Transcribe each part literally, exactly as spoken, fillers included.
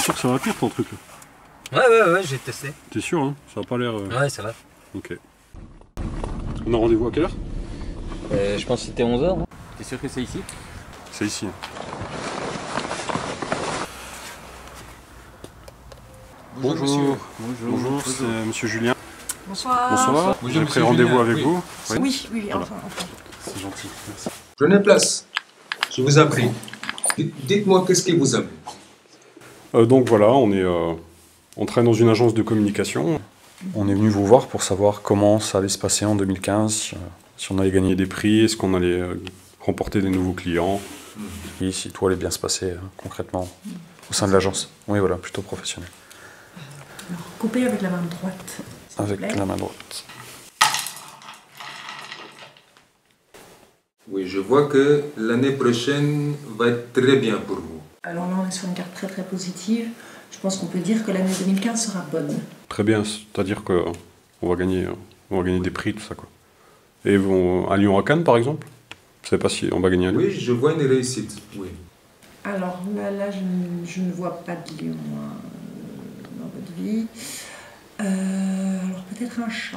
sûr que ça va pire ton truc là? Ouais, ouais, ouais, j'ai testé. T'es sûr, hein? Ça va pas l'air... Euh... Ouais, ça va. Ok. On a rendez-vous à quelle heure? euh, Je pense que c'était onze heures. Hein. T'es sûr que c'est ici? C'est ici. Hein. Bonjour, Bonjour. monsieur. Bonjour, Bonjour c'est monsieur Julien. Bonsoir. Bonsoir. J'ai pris rendez-vous avec oui. vous. Oui, oui, oui voilà. enfin, enfin. C'est gentil, merci. Prenez place. Je vous en prie. Dites-moi qu'est-ce qui vous amène. Euh, donc voilà, on est, euh, on travaille dans une agence de communication. On est venu vous voir pour savoir comment ça allait se passer en deux mille quinze, euh, si on allait gagner des prix, est-ce qu'on allait euh, remporter des nouveaux clients, mmh. et si tout allait bien se passer euh, concrètement mmh. au sein de l'agence. Oui, voilà, plutôt professionnel. Alors, coupez avec la main droite. Avec la main droite. Oui, je vois que l'année prochaine va être très bien pour vous. Alors là, on est sur une carte très très positive. Je pense qu'on peut dire que l'année deux mille quinze sera bonne. Très bien, c'est-à-dire qu'on va gagner, on va gagner des prix, tout ça quoi. Et vont à Lyon à Cannes par exemple? Je ne sais pas si on va gagner à Lyon. Oui, je vois une réussite, oui. Alors là, là je, ne, je ne vois pas de Lyon hein, dans votre vie. Euh, alors peut-être un chat.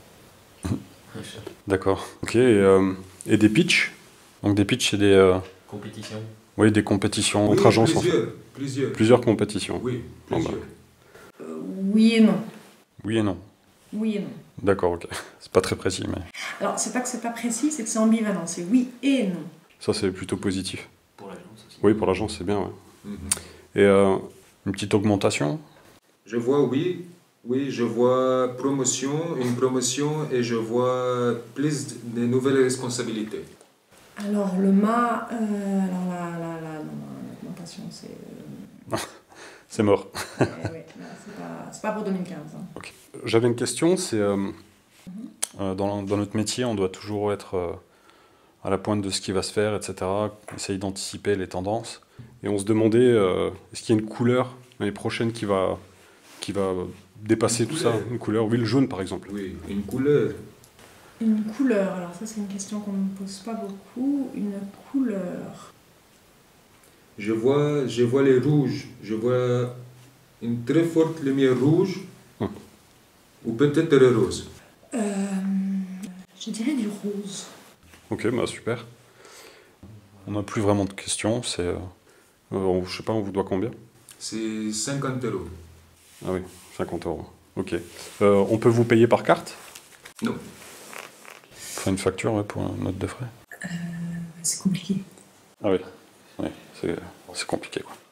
D'accord, ok. Et, euh, et des pitchs? Donc des pitchs, c'est des... Euh... Compétitions. Oui, des compétitions oui, entre agences. Plusieurs, en fait. plusieurs. Plusieurs compétitions. Oui, plusieurs. Oh, bah. Euh, oui et non. Oui et non. Oui et non. D'accord, ok. C'est pas très précis, mais... Alors, c'est pas que c'est pas précis, c'est que c'est ambivalent. C'est oui et non. Ça, c'est plutôt positif. Pour l'agence aussi. Oui, pour l'agence, c'est bien, ouais. Mm-hmm. Et euh, une petite augmentation? Je vois, oui. Oui, je vois promotion, une promotion, et je vois plus de nouvelles responsabilités. Alors, le mât... Euh, alors là, là, là, non, l'augmentation, c'est... Euh... c'est mort. ouais, ouais, c'est pas, c'est pas pour deux mille quinze. Hein. Okay. J'avais une question, c'est... Euh, mm-hmm. euh, dans, dans notre métier, on doit toujours être euh, à la pointe de ce qui va se faire, et cetera. Essayer d'anticiper les tendances. Et on se demandait, euh, est-ce qu'il y a une couleur l'année prochaine qui va, qui va dépasser tout ça? Une couleur, oui, le jaune par exemple. Oui, une couleur. Une couleur, alors ça c'est une question qu'on ne me pose pas beaucoup. Une couleur. Je vois, je vois les rouges. Je vois une très forte lumière rouge. Hum. Ou peut-être le rose. Euh, je dirais du rose. Ok, bah super. On n'a plus vraiment de questions. C'est, euh, euh, je sais pas, on vous doit combien? C'est cinquante euros. Ah oui, cinquante euros. Ok. Euh, on peut vous payer par carte? Non. Faire une facture ouais, pour une note de frais? Euh, c'est compliqué. Ah oui, ouais, c'est, c'est compliqué quoi.